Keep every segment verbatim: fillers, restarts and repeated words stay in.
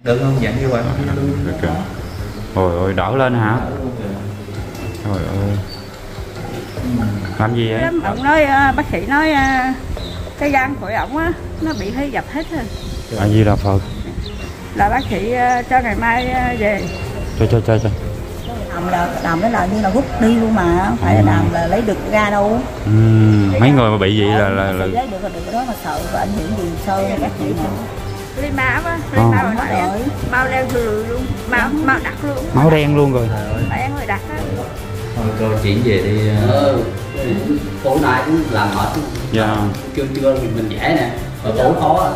Được không? Dạng như vậy. Được rồi. Ôi ôi, đỡ lên hả? Trời ơi. Làm gì vậy? Ông nói uh, bác sĩ nói uh, cái gan của ổng á nó bị hơi dập hết rồi. A Di Đà Phật. Là bác sĩ uh, cho ngày mai uh, về. Cho cho cho cho. Đàm là đàm đó là như là hút đi luôn mà, không phải là đàm là lấy được ra đâu. Ừ, mấy người mà bị vậy là là, là... lấy được là được, cái đó mà sợ và ảnh hưởng gì sơ các chị mà. Lấy máu á, lấy máu rồi nói máu đen thừa luôn, máu máu đặc luôn. Máu đen luôn rồi. Đen rồi đặc á. Thôi cô chuyển về đi. Ừ, tối nay cũng làm mệt. Dạ. Chưa chưa mình mình dễ nè, rồi tối khó.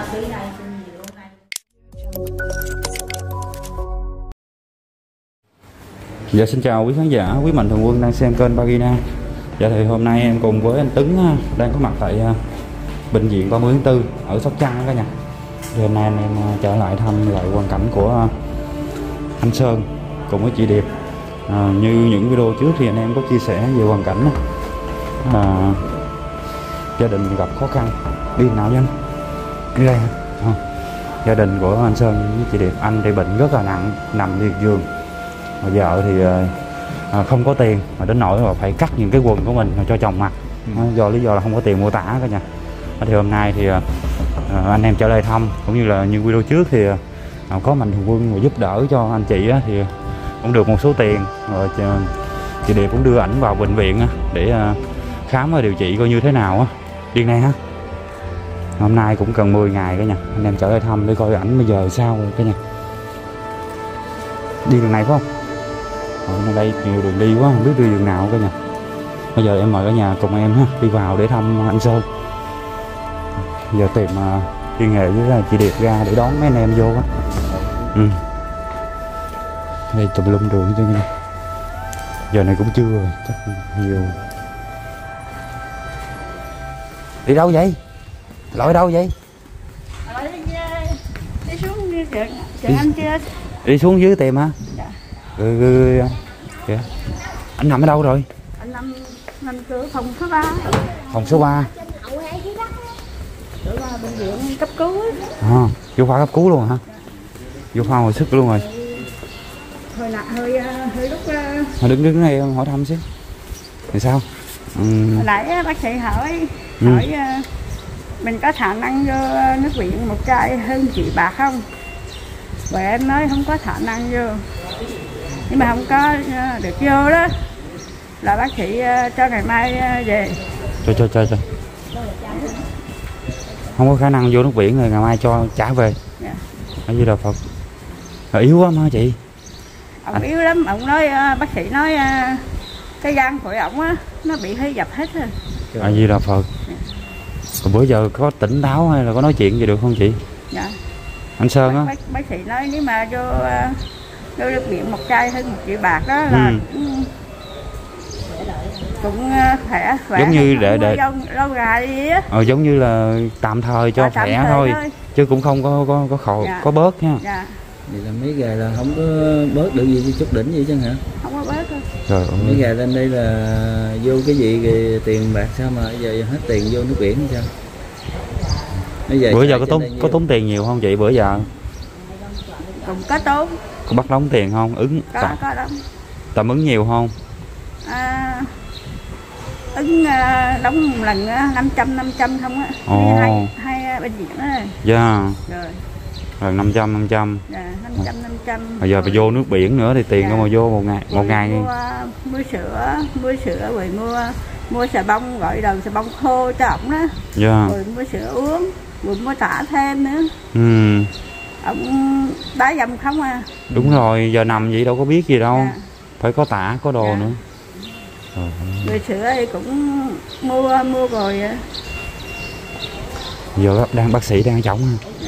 Dạ xin chào quý khán giả, quý mạnh thường quân đang xem kênh Bagina. Dạ thì hôm nay em cùng với anh Tấn đang có mặt tại bệnh viện ba mươi tháng tư ở Sóc Trăng cả nhà. Thì hôm nay anh em trở lại thăm lại hoàn cảnh của anh Sơn cùng với chị Điệp. À, như những video trước thì anh em có chia sẻ về hoàn cảnh à, gia đình gặp khó khăn. Đi nào chứ anh? Đi đây hả? À, gia đình của anh Sơn với chị Điệp, anh thì bệnh rất là nặng, nằm liệt giường. Mà vợ thì à, không có tiền mà đến nỗi mà phải cắt những cái quần của mình cho chồng mặc. Ừ. Do lý do là không có tiền mua tả cả nhà. Thì hôm nay thì à, anh em trở lại thăm cũng như là như video trước thì à, có mạnh thường quân giúp đỡ cho anh chị á, thì cũng được một số tiền rồi chị Điệp cũng đưa ảnh vào bệnh viện á, để à, khám và điều trị coi như thế nào á. Điên này ha. Hôm nay cũng cần mười ngày cả nhà. Anh em trở lại thăm để coi ảnh bây giờ sao cả nhà. Đi đường này phải không? Ở đây nhiều đường đi quá, không biết đi đường nào cả nhà. Bây giờ em mời cả nhà cùng em ha, đi vào để thăm anh Sơn. Giờ tìm uh, liên hệ với chị Điệp ra để đón mấy anh em vô á. Ừ. Đây tùm lum đường chứ nha. Giờ này cũng trưa rồi, chắc nhiều. Đi đâu vậy? Lội đâu vậy? Đi xuống đi chuyện, chuyện anh chưa? Đi xuống dưới tìm hả? Dạ. Ừ, ừ, ừ. Kìa. Anh nằm ở đâu rồi? Anh nằm nằm cửa phòng số ba. Phòng số ba. Cửa bệnh viện cấp cứu. À, vô khoa cấp cứu luôn hả? Vô khoa hồi sức luôn rồi. Hơi lạ, hơi hơi lúc Thôi đứng đứng đây hỏi thăm xíu. Thì sao? Ừ. Hồi nãy bác sĩ hỏi Ừ. hỏi mình có khả năng vô nước viện một chai hơn triệu bạc không? Và em nói không có khả năng vô, nhưng mà không có được vô đó là bác sĩ cho ngày mai về. Cho cho cho cho. Không có khả năng vô nước biển rồi ngày mai cho trả về. Dạ. A Di Đà Phật. Rồi yếu quá mà chị. Ông yếu lắm, ông nói bác sĩ nói cái gan của ổng á nó bị hơi dập hết rồi. A Di Đà Phật. Rồi bữa giờ có tỉnh táo hay là có nói chuyện gì được không chị? Dạ. Anh Sơn á. Bác, bác sĩ nói nếu mà vô vô nước biển một chai hơn một triệu bạc đó là ừ. cũng, cũng khỏe khỏe. Giống như để để lâu, lâu dài đi á. Ờ, giống như là tạm thời cho à, khỏe thôi. thôi chứ cũng không có có có khổ dạ. có bớt nha. Dạ. Vậy là mấy ngày là không có bớt được gì chút đỉnh gì chứ hả? Không có bớt thôi. Trời ơi. Mấy ngày lên đây là vô cái gì kì, tiền bạc sao mà giờ hết tiền vô nước biển sao? Giờ bữa giờ có tốn có tốn tiền nhiều không chị bữa giờ? Cũng có tốn. Có bắt đóng tiền không? Ứng có tạm, có đóng. Tạm ứng nhiều không? À, ứng đóng một lần năm trăm năm trăm không á. Ồ. Hai hai bệnh viện đó. Dạ. Rồi. Lần năm trăm năm trăm. Dạ, năm trăm năm trăm. Bây giờ phải vô nước biển nữa thì tiền dạ. đâu mà vô một ngày một rồi ngày. Mua, mua sữa, mua sữa rồi mua mua xà bông, gọi đầu xà bông khô cho ổng đó. Dạ. Rồi mua sữa uống, rồi mua tả thêm nữa. Ừ. Ông đá dầm không à. Đúng rồi, giờ nằm vậy đâu có biết gì đâu. Dạ. Phải có tả có đồ dạ. nữa. Rồi. Rồi sữa thì cũng mua mua rồi. Giờ đang bác sĩ đang chống ha. Dạ.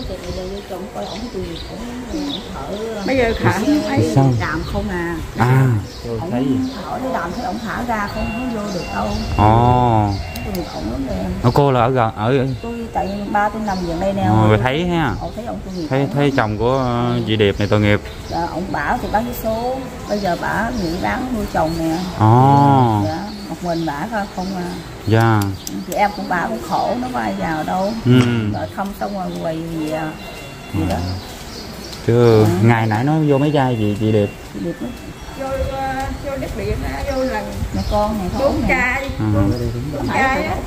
Bây giờ khả thấy đàm không à. À. Tôi thấy gì? Hỏi cái đàm thấy ổng thả ra không có vô được đâu. Ồ. Ở cô là ở gần ở Tôi tại ba tôi nằm gần đây nè. Rồi thấy ha. Thấy ông tội nghiệp. Thấy thấy chồng của chị Điệp này tội nghiệp. Dạ, ông bả thì bán vé số. Bây giờ bả nghỉ bán nuôi chồng nè. Ồ. Dạ, một mình bả không à. Dạ. Chị em cũng bả cũng khổ, nó có ai vào đâu. Ừ. Rồi không xong rồi quầy gì à. Gì đó. Chứ ngày nãy nó vô mấy chai gì chị đẹp. Đẹp lắm. Vô uh, vô nước biển á, vô lần Mẹ con này bốn chai đi. Ừ. Bốn chai á.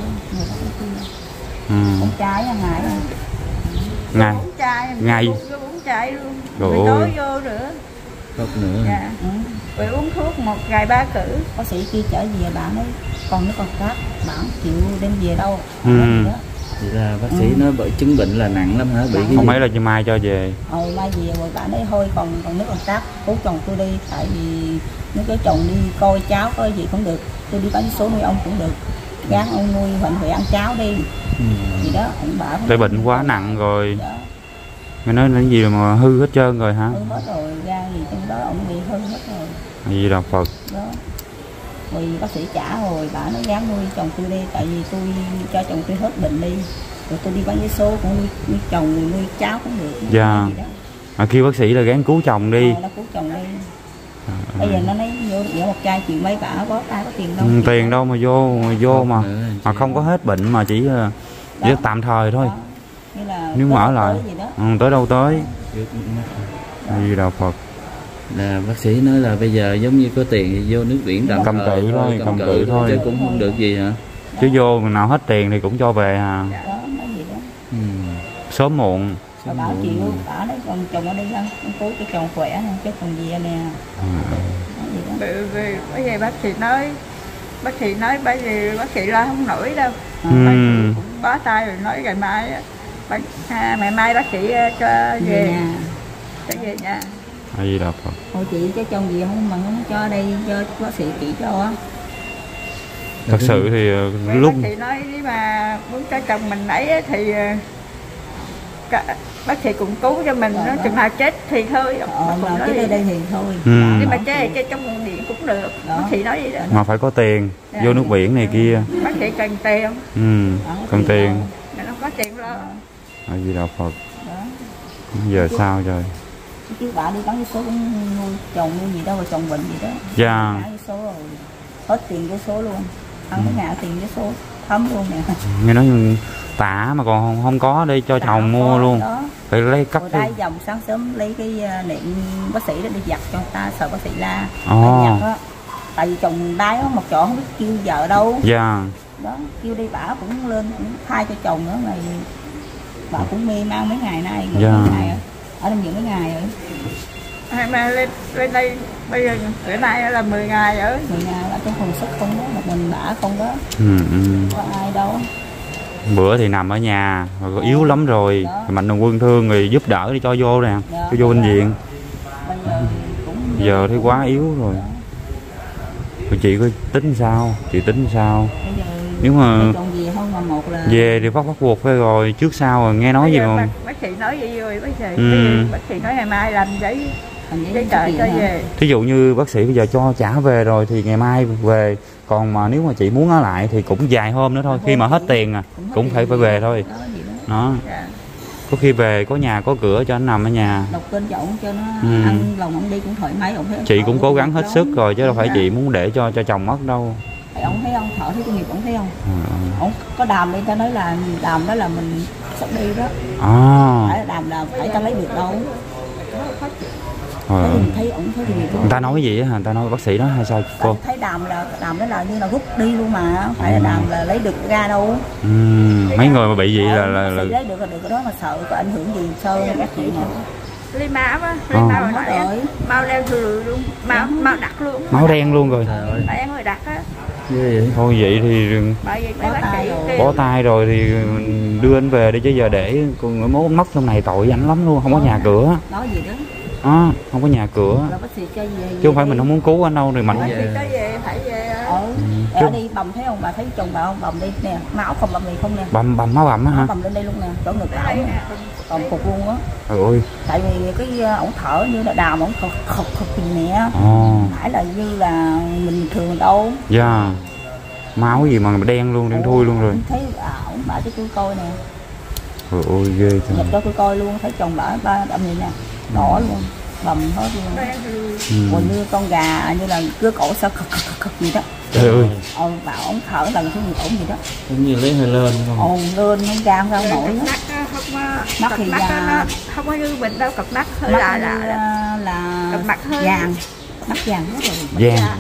Ừ. Con trai á ngày á. Ngày Bốn chai. Ngày. Vô bốn chai luôn. Trời Rồi ơi. tối vô nữa. Khóc nữa. Dạ. Ừ. Rồi uống thuốc một ngày ba cử. Bác sĩ kia trở về bạn ấy còn nó còn cát bạn chịu đem về đâu. Ừ. Đó. Vậy là bác sĩ Ừ. nói bởi chứng bệnh là nặng lắm hả? Bị cái không gì? mấy là chị Mai cho về. Hồi mai về rồi bạn ấy thôi còn còn nước còn cát cứu chồng tôi đi tại vì nếu cái chồng đi coi cháu coi gì cũng được tôi đi bán số nuôi ông cũng được gán ông nuôi bệnh phải ăn cháo đi Ừ. gì đó ông bảo Tại bệnh quá nặng rồi. đó. Mày nói cái gì mà hư hết trơn rồi hả? Hư hết rồi gan gì trong đó ông bị hư hết rồi Gì là Phật. đó rồi bác sĩ trả rồi bà nói gán nuôi chồng tôi đi tại vì tôi cho chồng tôi hết bệnh đi rồi tôi đi bán vé số cũng nuôi, nuôi chồng nuôi cháu cũng được Dạ. gì đó. Mà kêu bác sĩ là gán cứu chồng đi. Ờ, nó cứu chồng đi bây giờ nó lấy vô giữa một chai chịu mấy bả có ai có tiền đâu Ừ, tiền đâu mà vô mà vô mà Nữa, mà chị- không có hết bệnh mà chỉ ờ, chỉ Đó. tạm thời thôi. Đó. Như là Nếu mà ở tới lại gì đó. ừ, tới đâu tới. Trước mắt. Gì đạo Phật. Là bác sĩ nói là bây giờ giống như có tiền thì vô nước biển tạm Cầm thời cự thôi, cầm cự thôi. chứ cũng không được gì hả? Chứ vô mà nào hết tiền thì cũng cho về à. Đó nói gì đó Ừ. Sớm muộn. rồi bảo chịu bảo đấy còn chồng ở đây ra con cứu cho chồng khỏe nè chứ còn gì nè Ừ. nói gì đó Bởi vì bởi vì bác sĩ nói bác sĩ nói bởi vì bác sĩ lo không nổi đâu. Ừ. Bác sĩ cũng bó tay rồi nói ngày mai á, bác, à, ngày mai bác sĩ ờ, cho về về nhà cho về nhà. A Di Đà Phật. hồi chị cho chồng gì không mà không cho đây cho bác sĩ chỉ cho á Thật sự thì ờ, Vậy lúc bác sĩ nói nếu mà muốn cho chồng mình ấy á, thì ờ, cả- bác sĩ cũng cứu cho mình, Dạ, nó đó. chừng nào chết thì thôi. ờ, Bác cũng mà nói chứ đây vậy. đây thì thôi Ừ. Nhưng mà chết chết trong nguồn điện cũng được. Đó. Bác sĩ nói vậy đó. mà phải có tiền Dạ. vô nước biển này kia. Bác sĩ cần tiền, Ừ. Đó, Cần tiền. mà nó có tiền lo. A Di Đà Phật. đó Giờ sao rồi? chứ bà đi bán vé số cũng nuôi chồng nuôi gì đâu mà chồng bệnh gì đó Dạ. bán vé số rồi hết tiền vé số luôn ăn mấy ngã tiền vé số thấm luôn nè Nghe nói tả mà còn không, không có đi cho chồng mua luôn. đó Phải lấy cấp rồi đi. đai dòng sáng sớm lấy cái uh, niệm bác sĩ đó đi giặt cho người ta sợ bác sĩ la Ồ. giặt á tại vì chồng đai á một chỗ không biết kêu vợ đâu Dạ. đó kêu đi bả cũng lên cũng thay cho chồng nữa này bà cũng mê man mấy ngày nay Dạ. mấy ngày rồi. Ở đây những mấy ngày rồi Hay mà lên lên đây bây giờ bữa nay là mười ngày rồi. mười ngày ở trong phòng sức không đó một mình bả không đó Ừ, ừ. có ai đâu Bữa thì nằm ở nhà rồi có yếu lắm rồi. Đó. Mạnh thường quân thương người giúp đỡ đi cho vô nè. Dạ. Cho vô bệnh viện. bây giờ cũng Giờ thấy quá yếu rồi. Rồi chị có tính sao? Chị tính sao? bây giờ Nếu mà chồng gì không mà một là về thì bắt bắt buộc phải rồi. Trước sau rồi nghe nói Bây gì giờ mà. bác, bác sĩ nói vậy rồi bác sĩ, Ừ. bây giờ bác sĩ nói ngày mai làm giấy thành giấy giấy xuất tờ viện cho hả? về. Thí dụ như bác sĩ bây giờ cho trả về rồi thì ngày mai về. Còn mà nếu mà chị muốn ở lại thì cũng vài hôm nữa thôi. Khi mà hết tiền à hết cũng tiền phải phải gì về đó, thôi. đó, gì đó. Đó. Dạ. Có khi về có nhà có cửa cho anh nằm ở nhà. Đọc kênh cho ổng cho nó Ừ. ăn lòng ổng đi cũng thoải mái ổng thấy ổng Chị thở cũng cố gắng hết lắm. sức rồi chứ đâu phải Dạ. chị muốn để cho cho chồng mất đâu. Thấy ổng thấy ông thở thấy công nghiệp ổng thấy không Ừ. ổng có đàm đi ta nói là đàm đó là mình sắp đi đó À. phải là đàm là phải ta lấy được đâu Rồi. thấy, thấy ổng thấy công nghiệp Người ta nói cái gì á hả? Người ta nói bác sĩ đó hay sao cô? thấy đàm là đàm đó là như là rút đi luôn mà phải là đàm là lấy được ra đâu Ừ. Mấy người mà bị vậy là là, Bác là... sĩ lấy được là được cái đó mà sợ có ảnh hưởng gì sơ các chị nè Ly máu á, ly Ờ. máu rồi Hết nói rồi. mau leo thừa luôn, mau mau đặt luôn. máu đen luôn rồi. Trời ơi, Đen rồi đặt á. ghê vậy. Thôi vậy thì Bởi vì mấy Bó bác tay sĩ rồi. kêu bó tay rồi thì đưa anh về đi chứ giờ để con mốt mất trong này tội ảnh lắm luôn, không có nhà cửa. nói gì đó À, không có nhà cửa. là bác sĩ cho về Chứ không phải mình không muốn cứu anh đâu thì mạnh. bác sĩ tới về phải về. ờ Chứ- ở đi bầm thấy không bà thấy chồng bà không bầm đi nè máu không bầm gì không nè Bầm bầm máu bầm á hả? máu bầm lên đây luôn nè chỗ ngực lão nè còn cục luôn á Trời ơi. tại vì cái ổng thở như là đàm ổng khục khục khục gì nè Ồ. phải là như là mình thường đâu Dạ. Máu gì mà đen luôn, đen thui luôn rồi. thấy à, ổng bả cho tôi coi nè Trời ơi ghê nhập trời. cho tôi coi luôn thấy chồng bả ba đậm gì nè đỏ luôn bầm hết luôn Đen thừa. Ừ. còn như con gà như là cưa cổ sao khực khực khực gì đó Trời ơi. ờ bảo ổng thở lần thứ gì ổng gì đó Giống như lấy hơi lên không? ồn lên nó ra không ra nổi á Đặt á, không mắt cặp thì mắt da, nó không có như mình đâu, cặp mắt hơi mắt lạ như, lạ đó. à, là Cặp mắt hơi vàng, mắt vàng hết rồi. Gan.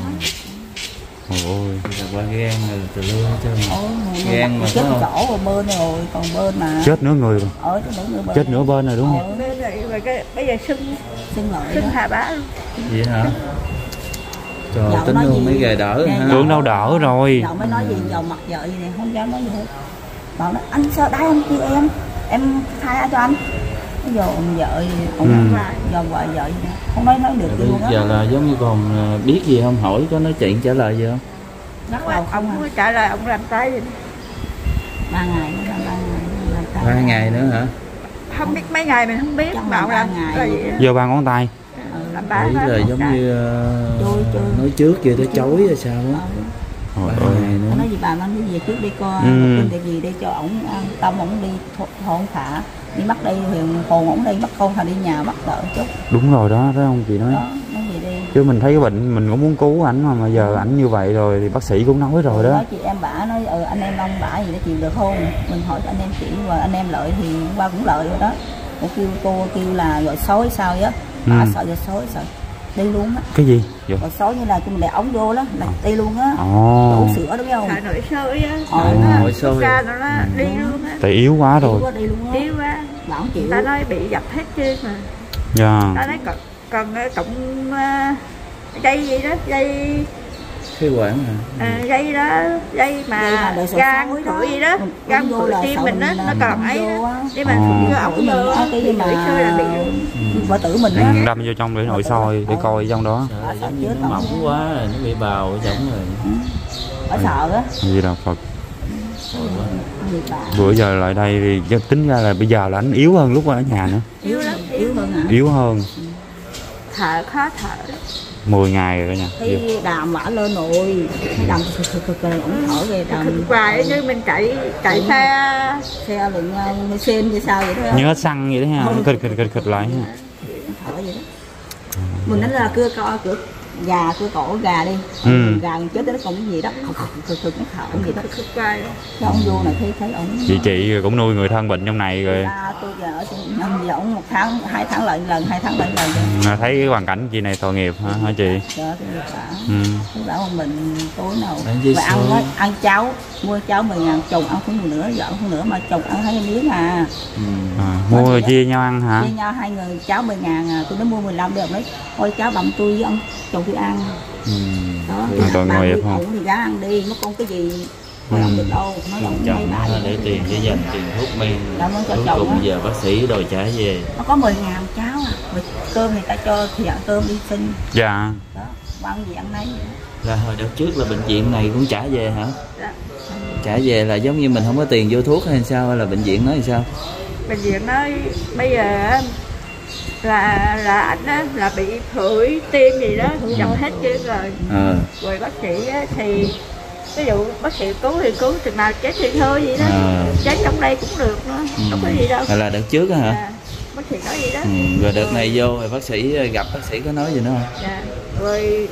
Ôi. Là qua gan rồi từ luôn hết trơn. Ôi, Gan mà chết có chỗ rồi bên rồi, còn bên mà Chết nửa người rồi. ở chỗ nửa bên. Chết nửa bên rồi đúng không? Nên là rồi cái bây giờ sưng Sưng lợi sưng đó. hà bá luôn. Vậy hả? Trời Dạo tính nói luôn gì? mấy gà đỡ Nè, ha. Tưởng đâu đỡ rồi. Dạo mới nói gì vào mặt vợ gì này không dám nói gì hết. Bảo nó anh sao đái anh kêu em, em khai ra cho anh. Bây giờ ông vợ ông Ừ. giờ vợ vợ gì nè, không nói nói được Bây luôn á. giờ là giống như còn à, biết gì không, hỏi có nói chuyện trả lời gì không? Bắt đầu không à. Ông trả lời ông làm tay gì Ba ngày nữa, ba ngày làm tay. Ba ngày nữa hả? không biết mấy ngày mình không biết Trong mà ông ba làm ngày. là gì đó. Giơ ba ngón tay. Làm bá Nghĩ hết là một giống cái. như uh, Trôi, trôi. nói trước kia tới chối hay sao á. Ờ. Trời Ba ơi. ngày Nó nữa. nói gì bà mang cái gì trước đi coi Ừ. tin để gì đi cho ổng an tâm, ổng đi thôn thả đi bắt đây thì hồn ổng đi bắt con thà đi nhà bắt đỡ chút Đúng rồi đó, phải không chị nói? đó nói gì đi. Chứ mình thấy cái bệnh mình cũng muốn cứu ảnh mà, mà giờ ảnh như vậy rồi thì bác sĩ cũng nói rồi đó. Nói chị em bả nói ừ, anh em ông bả gì đó chịu được không, mình hỏi anh em chị và anh em lợi thì ba cũng lợi rồi đó. Cô kêu cô kêu là gọi sói sao á, bả Ừ. sợ giờ sói sợ đi luôn á, Cái gì? Dạ. gọi sói như là mình để ống vô đó là đi luôn á. Ồ. Đổ sữa đúng không? Thợ nội soi á, Ờ. nó Nội soi. ra nó nó đi luôn á, Tại yếu quá Yếu rồi. quá, đi luôn á. yếu quá. Bà không chịu. Ta nói bị dập hết trơn mà. Dạ. Ta nói còn còn ờ, cộng ờ, dây gì đó, dây Khí quản hả? à, dây đó, dây Dây mà mà để sợ gan sói đó. phổi gì đó, Mình gan vô phổi là tim sợ mình á, mình nó làm còn ấy vô đó. á. Để mà Ờ. đưa ổng Mình vô á, cái gì bị mà nội soi là bị luôn. vợ tử mình Ừ, á. đâm vô trong để nội soi để coi trong đó. Trời, giống như nó mỏng quá rồi, nó bị bào ở trong rồi. Ở sợ á. Gì đâu Phật. Người bà Bữa giờ lại đây thì chắc tính ra là bây giờ là anh yếu hơn lúc ở nhà nữa. Yếu lắm, yếu hơn hả? Yếu hơn. thở khó thở. mười ngày rồi cả nhà. Thấy đàm mã lên rồi, thấy đàm cực cực cực cực ổng thở về đàm Thực hoài chứ mình chạy chạy xe xe đừng uh, xem như sao vậy đó. Như hết xăng vậy đó ha. Khịch khịch khịch khịch lại ha. Thở vậy đó. Mình nói là cưa co cửa gà cưa cổ gà đi. Ừ. Gà chết nó còn cái gì đó cực cực cực nó thở gì đó. thực hoài. Cái ông vô này thấy thấy ổng. Chị chị cũng nuôi người thân bệnh trong này rồi. À, tôi giờ ở trên ông giờ ổng một tháng hai tháng lại lần hai tháng lại lần. Mà thấy cái hoàn cảnh chị này tội nghiệp hả, hả chị? Trời tôi nghiệp cả. Ừ. Tôi bảo mình tối nào Ăn gì và ăn xôi? nói, ăn cháo mua cháo mười ngàn chồng ăn không nữa vợ không nữa mà chồng ăn hai miếng à. Ừ. À, mua rồi chia nhau ăn hả? Chia nhau hai người cháo mười ngàn à, tôi nó mua mười lăm được đấy. Thôi cháo bầm tôi với ông chồng tôi ăn. Ừ. Đó. À, tội Bà nghiệp đi không? ổng thì gắng ăn đi, mất con cái gì mà Ừ. ông được đâu, nói ông mấy Chồng bà nó để tiền để dành tiền thuốc men. Cảm ơn cho Cuối chồng cùng á. giờ bác sĩ đòi trả về. Nó có mười ngàn cháo à, rồi cơm người ta cho thì ăn cơm đi xin. Dạ. Đó, ăn gì ăn nấy. Là hồi đợt trước là bệnh viện này cũng trả về hả? Dạ. Trả về là giống như mình không có tiền vô thuốc hay sao, hay là bệnh viện nói sao? Bệnh viện nói bây giờ á, là là anh á là bị phổi tim gì đó dập hết trơn rồi. Ờ. Rồi bác sĩ á, thì ví dụ bác sĩ cứu thì cứu, chừng nào chết thì thôi vậy đó. À. Chết trong đây cũng được nữa, Ừ. không có gì đâu. Hay là đợt trước á hả? À, bác sĩ nói gì đó. Ừ. Rồi đợt này vô rồi bác sĩ gặp bác sĩ có nói gì nữa không? Dạ. Rồi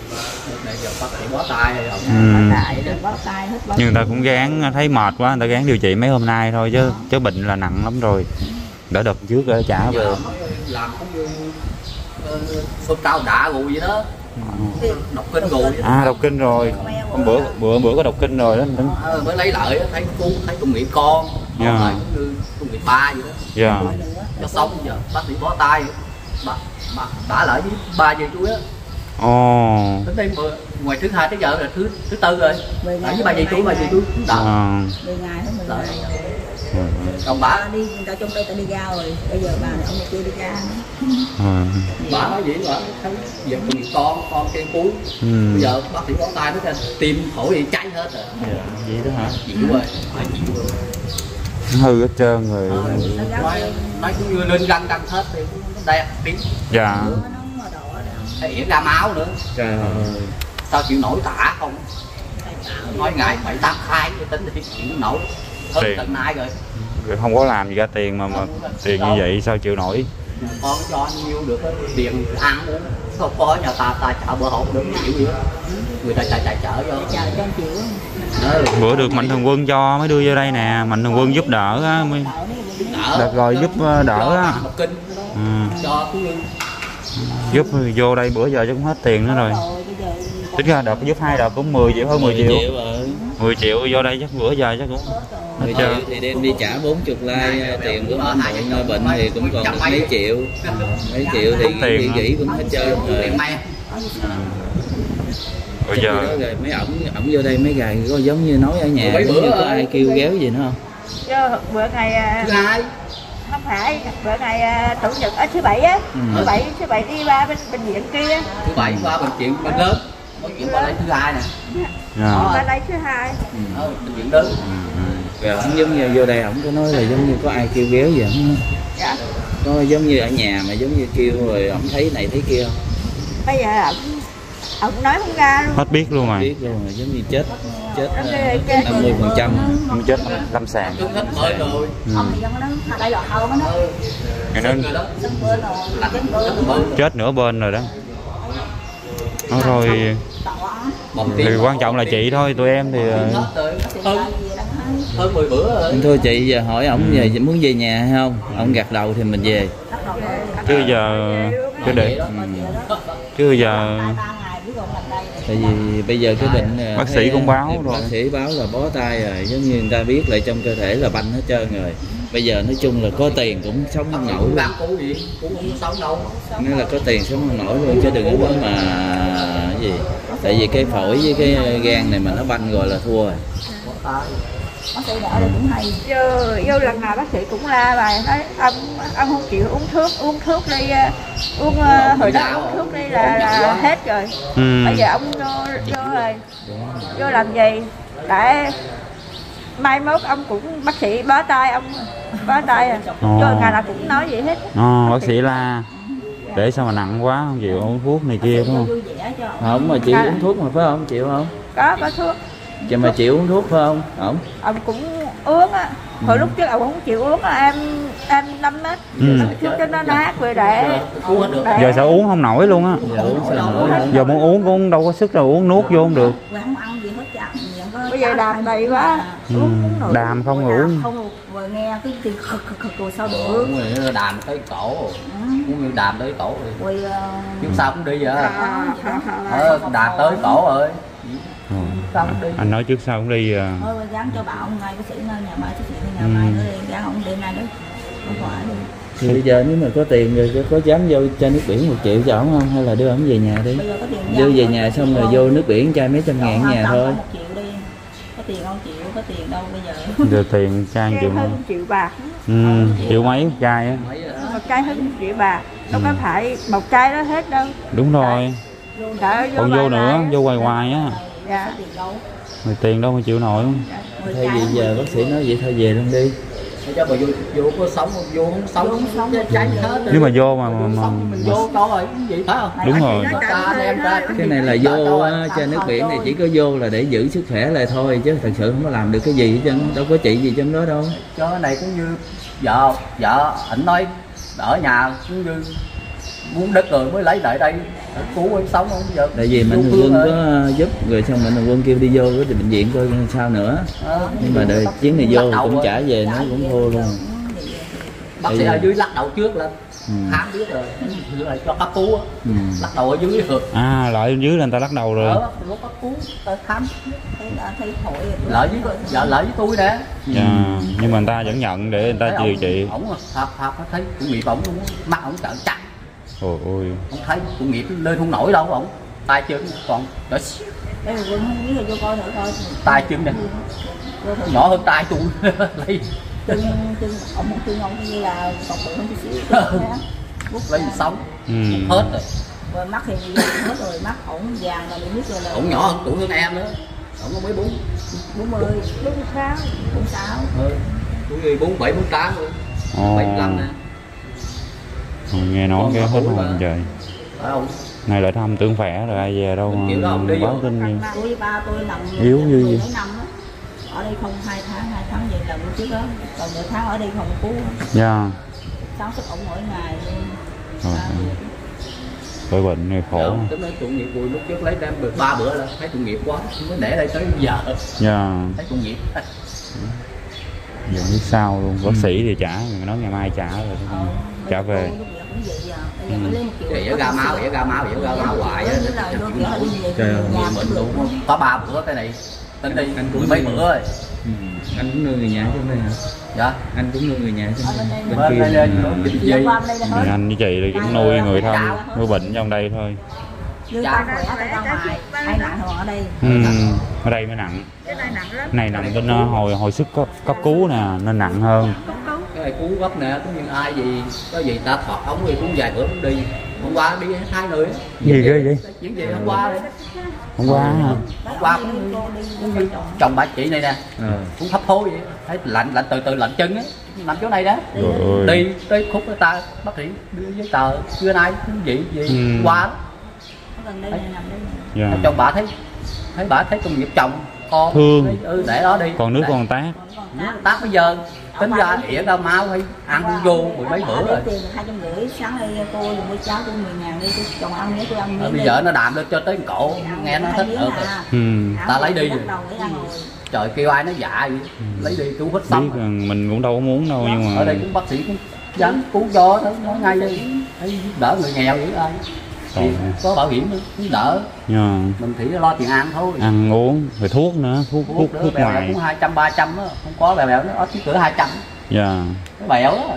Ừ. Đại rồi bó tay hết bó. Nhưng người ta cũng gán thấy mệt quá, người ta gán điều trị mấy hôm nay thôi chứ chứ bệnh là nặng lắm rồi. Đỡ đợt trước để trả về. Làm cũng như sốt cao đạ gù vậy đó, đọc kinh gù vậy đó. À đọc kinh rồi. Hôm bữa bữa bữa có đọc kinh rồi đó anh Tấn. À, mới lấy lợi thấy cuốn thấy công nghiệp con, con Yeah. lại cũng như công nghiệp ba vậy đó. Dạ. Cho xong giờ bác sĩ bó tay, bà bà bả lại với ba giờ chuối á. Ồ. Đến đây mà ngoài thứ hai tới giờ là thứ thứ tư rồi. Mười Ở ngày với ba giờ chuối ba giờ chuối cũng đỡ. À. mười ngày hết mười Đỡ. ngày. Còn bà Bà đi người ta trong đây ta đi ra rồi, bây giờ bà này ông này kia đi ra nữa. À. bà nói vậy bà thấy giờ công nghiệp con con trên cuối. Ừ. Bây giờ bác sĩ bó tay nó tim phổi thì cháy hết rồi. Dạ. Vậy đó hả? Chịu rồi, phải chịu rồi. Hư hết trơn rồi. Ờ, nói nói cũng như lên găng găng hết thì nó đẹp tiếng Dạ. Nó mà đỏ đó. thể hiện ra máu nữa. Trời ơi. Sao chịu nổi tả không? Nói ngày bảy tám khai tôi tính thì chịu nổi hơn Tiền. tuần nay rồi. Rồi không có làm gì ra tiền mà mà tiền như vậy sao chịu nổi. Con cho anh nhiêu được á, tiền ăn uống không có nhà ta ta chợ bữa hổn được chịu gì hết. Người ta chạy chạy chở cho. Chờ cho anh chịu. Bữa được Mạnh Thường Quân cho mới đưa vô đây nè, Mạnh Thường Quân giúp đỡ á mới. Đỡ nó đợt rồi giúp đỡ á. Ừ. Cho Giúp vô đây bữa giờ chứ cũng hết tiền nữa rồi. Tính ra đợt giúp hai đợt cũng mười triệu, hơn mười triệu. mười triệu vô đây chắc bữa giờ chắc cũng mười triệu thì đem đi trả bốn mươi like tiền của ông bệnh bệnh thì cũng còn được mấy triệu. Mấy triệu thì tiền nghỉ cũng hết trơn rồi. Bây giờ rồi mấy ổng ổng vô đây mấy gài có giống như nói ở nhà giống như có ai kêu ghéo gì nữa không? Chứ bữa ngày thứ hai không phải bữa ngày chủ nhật ở thứ bảy á, ừ. thứ bảy thứ bảy đi ba bên bệnh viện kia. Thứ bảy qua bệnh viện bên lớn, bệnh viện qua đây thứ hai nè. Dạ. Qua đây thứ hai. Ừ. Bệnh viện lớn. Rồi ổng giống như vô đây ổng có nói là giống như có ai kêu ghéo gì không? Dạ. Có giống như ở nhà mà giống như kêu rồi ổng thấy này thấy kia không? Bây giờ ổng ổng nói không ra luôn. Hết biết luôn rồi. Biết luôn rồi, giống như chết chết năm mươi phần trăm không chết lâm sàng. Hết hơi rồi. Ông thì dân nó đây là hầu nó. Cái nó chết nửa bên rồi đó. Nó rồi thì quan trọng là chị thôi, tụi em thì hơn mười bữa rồi. Thôi chị giờ hỏi ổng về muốn về nhà hay không? Ổng gật đầu thì mình về. Chứ giờ cứ để ừ. Chứ giờ tại vì bây giờ cái bệnh bác sĩ cũng báo rồi, bác sĩ báo là bó tay rồi, giống như người ta biết lại trong cơ thể là banh hết trơn rồi. Bây giờ nói chung là có tiền cũng sống không nổi luôn. Nếu là có tiền sống không nổi luôn chứ đừng có nói mà cái gì. Tại vì cái phổi với cái gan này mà nó banh rồi là thua rồi. Bác sĩ ở đây cũng hay. Vô, vô lần nào bác sĩ cũng la bài nói ông ông không chịu uống thuốc, uống thuốc đi uống uh, hồi đó uống thuốc đi là, là hết rồi. Ừ. Bây giờ ông vô vô rồi vô làm gì để mai mốt ông cũng bác sĩ bó tay ông bó tay à. Vô ngày nào cũng nói vậy hết. Ồ, bác sĩ la để sao mà nặng quá không chịu uống thuốc này kia đúng không? Không mà chịu uống thuốc mà phải không? Chịu không? Có có thuốc. Chị mà chịu uống thuốc phải không? Không. Ông cũng uống á. Hồi ừ. lúc trước ông không chịu uống em em năm mét. Ừ. Thuốc cho nó nát về để, để giờ sao uống không nổi luôn á. Giờ, giờ muốn uống cũng đâu có sức đâu uống nuốt vô không được. Bây giờ đàm đầy quá. Ừ. Đàm không ngủ. Không rồi nghe cái tiếng khực khực khực rồi sao được. Đàm tới cổ. Cũng như đàm tới cổ rồi. Chứ sao cũng đi vậy. Ờ, đàm tới cổ rồi. Ừ. Anh nói trước sau cũng đi à. Thôi gắn cho bảo ngày bác sĩ nhà mai bác sĩ nhà mai nữa đi gắn ông đêm nay đó không phải đi. Thì bây giờ nếu mà có tiền rồi có dám vô cho nước biển một triệu cho ổng không hay là đưa ổng về nhà đi. Đưa về nhà xong rồi vô nước biển chai mấy trăm ngàn nhà thôi. Có tiền không chịu, có tiền đâu bây giờ. Giờ tiền chai triệu hơn triệu bạc. Ừ, triệu mấy một chai á. Một chai hơn một triệu bạc. Đâu có phải một chai đó hết đâu. Đúng rồi. Còn vô nữa, vô hoài hoài á. Dạ. Rồi tiền đâu mà chịu nổi không? Thay vì giờ bác sĩ nói vậy thôi về luôn đi. Cho bà vô vô có sống vô không sống không sống cháy hết. Nếu mà vô mà mà, mà, mà vô coi rồi vậy phải không? Đúng rồi. Cái này là vô cho nước biển này chỉ có vô là để giữ sức khỏe lại thôi chứ thật sự không có làm được cái gì hết trơn, đâu có trị gì trong đó đâu. Cho cái này cũng như vợ vợ ảnh nói ở nhà cũng như muốn đất rồi mới lấy lại đây cứu em sống không giờ. Tại vì Mạnh Thường Quân có giúp rồi xong Mạnh Thường Quân kêu đi vô cái bệnh viện coi sao nữa. À, nhưng mà đợi chuyến này vô cũng trả về nó cũng thua luôn. Bác sĩ ở dưới lắc đầu trước lên ừ. khám biết rồi là cho cấp cứu á. Ừ. Lắc đầu ở dưới được. À lại dưới là người ta lắc đầu rồi. Ờ, lúc cấp cứu khám lợi với vợ lợi với tôi nè. Dạ. Ừ. Nhưng mà người ta vẫn nhận để người ta điều trị. Ổng thật thật thấy cũng nghiệp ổng luôn, mắt ổng trợn trắng. Ôi ôi. Không thấy cũng nghiệp lên không nổi đâu ổng. Tay chân còn đỡ đây là Quân không biết là vô coi thử coi. Tay chân nè. Nhỏ hơn tay tôi. Lấy chân chân ổng một chân ông như là còn bự hơn chút xíu. Lấy gì sống. Ừ. Hết rồi. Rồi mắt thì hết rồi, mắt ổng vàng rồi biết rồi là. Ổng nhỏ hơn tuổi hơn em nữa. Ổng có mấy bốn bốn mươi, bốn mươi sáu, bốn mươi sáu. Ừ. Tuổi bốn bảy, bốn tám rồi. bảy mươi lăm nè. Rồi, nghe nói cái hết hồn trời. Này lại thăm tưởng khỏe rồi ai về đâu mà báo tin gì. Tôi ba tôi nằm yếu như gì. Ở đây không hai tháng, hai tháng về lần trước đó, còn nửa tháng ở đây không cứu. Dạ. Sáng sức ổng mỗi ngày. Rồi. Tội bệnh này khổ. Dạ, nói tội nghiệp vui lúc trước lấy đem được ba bữa là thấy tội nghiệp quá, mới để đây tới giờ. Dạ. Thấy tội nghiệp. giờ biết sao luôn. Bác sĩ thì trả, mình nói ngày mai trả rồi trả về. Vậy ở ga máu, vậy ở ga máu, vậy ở ga máu hoài á. Trời ơi, mình luôn có ba bữa cái này. Tính đi, anh cũng mấy bữa rồi. Ừ. Anh cũng nuôi người nhà trong đây hả? Dạ. Anh cũng nuôi người nhà trong đây. Bên kia lên gì? Anh với chị thì cũng nuôi người thân, nuôi bệnh trong đây thôi. Dạ, khỏe ra ngoài, hay nặng hơn ở đây. Ừ, ở đây mới nặng. Cái này nặng lắm. Này nằm bên uh, hồi hồi sức cấp, cấp cứu nè nên nặng hơn. Cái này cứu gấp nè, có như ai gì có gì ta thọt ống thì cũng vài bữa cũng đi. Hôm qua đi hai người. Gì ghê vậy? Chuyện gì hôm qua đi. Hôm qua hả? Hôm qua cũng, cũng chồng bà chị này nè. Ờ. Cũng hấp hối vậy. Thấy lạnh lạnh từ từ lạnh chân á. Nằm chỗ này đó. Rồi. Đi tới khúc người ta bác sĩ đưa giấy tờ chưa nay gì gì Ừ. qua đó. Gần đây nằm đây. Dạ. Chồng bà thấy thấy bà thấy công nghiệp chồng con Thương. đi, ừ, để đó đi. Còn nước để. còn tát. Tát bây giờ tính ra ỉa ra máu hay ăn vô mười mấy bữa rồi. Tiền hai trăm rưỡi sáng nay tôi dùng với cháu tôi mười ngàn đi tôi chồng ăn nhé tôi ăn Ờ, miếng bây đi. giờ nó đàm lên cho tới cổ nghe nó thích được. Ừ. Ta lấy đi. Bắt đầu mới ăn rồi. Trời kêu ai nó dạ vậy. Lấy đi cứu hết Biết xong. rằng mình cũng đâu có muốn đâu nhưng mà Ở đây cũng bác sĩ cũng dám cứu cho nó nói ngay đi. Thấy giúp đỡ người nghèo vậy ai. Thì còn có bảo hiểm nữa, giúp đỡ. nhưng Mình chỉ lo tiền ăn thôi. ăn uống rồi thuốc nữa, thuốc thuốc Thuốc, thuốc bèo ngoài. cũng hai trăm ba trăm á, không có bèo bèo nó ở chỉ cửa hai trăm. Dạ. Cái bèo đó.